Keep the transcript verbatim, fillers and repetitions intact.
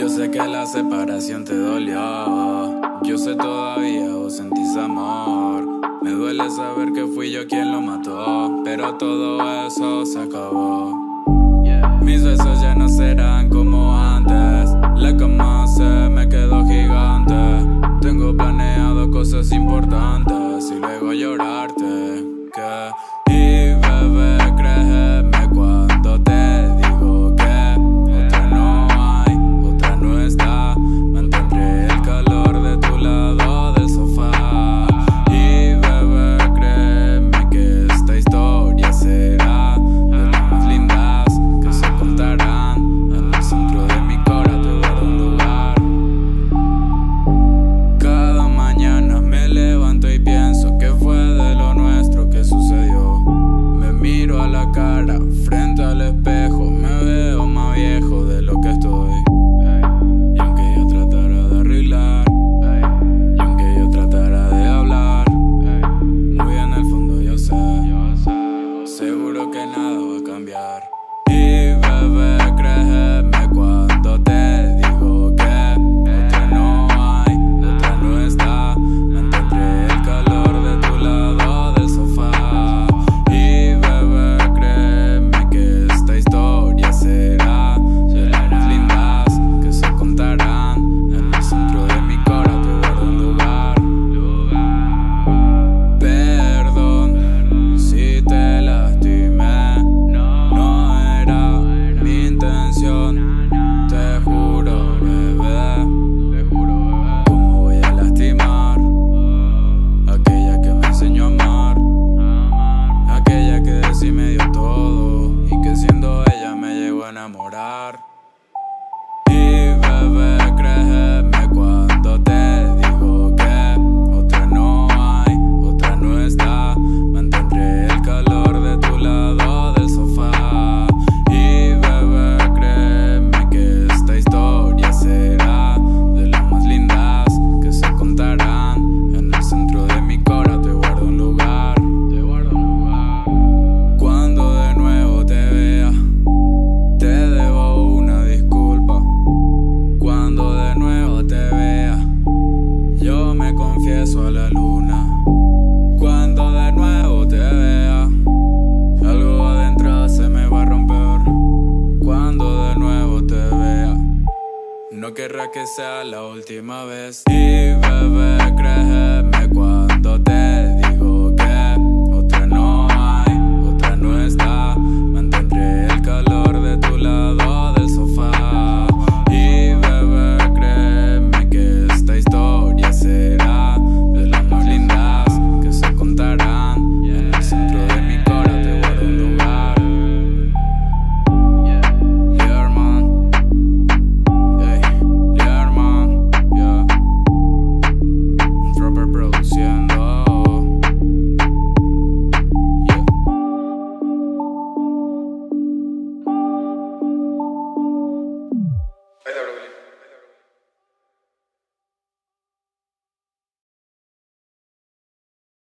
Yo sé que la separación te dolió. Yo sé todavía vos sentís amor. Me duele saber que fui yo quien lo mató, pero todo eso se acabó. Mis besos ya no serán como antes. La cama se me quedó gigante. Tengo planeado cosas importantes y luego llorarte. Que y bebé, créeme cuando te digo que otra no hay, otra no está. Mantendré el calor de tu lado del sofá. Y bebé, créeme que esta historia será de las más lindas que se contarán. En el centro de mi corazón te guardo un lugar. Cada mañana me levanto y pienso que fue de lo nuestro que sucedió. Me miro a la cara frente al espejo, me veo más viejo de lo que estoy. Y aunque yo tratara de arreglar, y aunque yo tratara de hablar, muy en el fondo yo sé, seguro que nada va a cambiar. Y bebé, créeme cuando te digo que otra no hay, otra no está. Mantendré el calor de tu lado del sofá. Y bebé, créeme que esta historia será de las más lindas que se contarán. En el centro de mi corazón te guardo un lugar. Perdón si te lastimé, no era mi intención. Te juro, bebé, ¿cómo voy a lastimar aquella que me enseñó a amar? Aquella que de sí me dio todo y que siendo ella me llegó a enamorar. Y bebé, créeme cuando te digo que otra no hay, otra no está. Mantendré el calor de tu lado del sofá. Y bebé, créeme que esta historia será de las más lindas que se contarán. En el centro de mi corazón te guardo un lugar. Te guardo un lugar. Cuando de nuevo te vea, te debo una disculpa. Cuando de nuevo te vea, yo me confieso a la luna. Cuando de nuevo te vea, algo adentro se me va a romper. Cuando de nuevo te vea, no querrá que sea la última vez. Y bebé, créeme cuando te